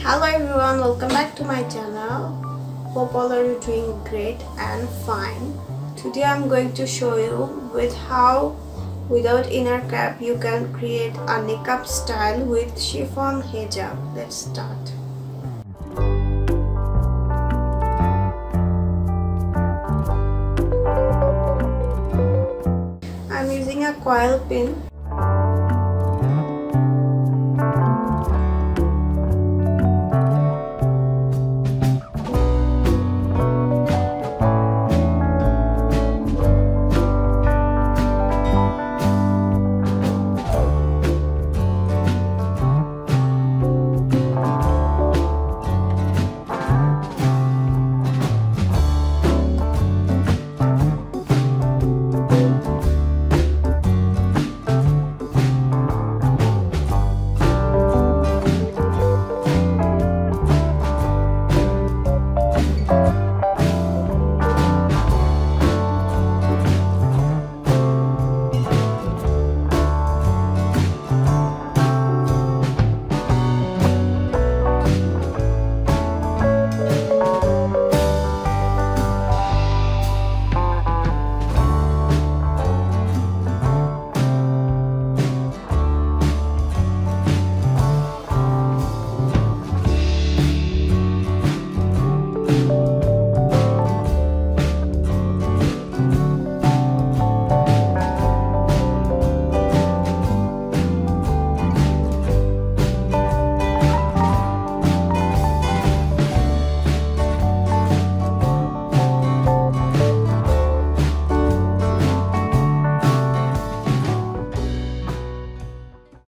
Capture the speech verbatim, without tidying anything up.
Hello everyone, welcome back to my channel. Hope all are you doing great and fine. Today I'm going to show you with how without inner cap you can create a niqab style with chiffon hijab. Let's start. I'm using a coil pin.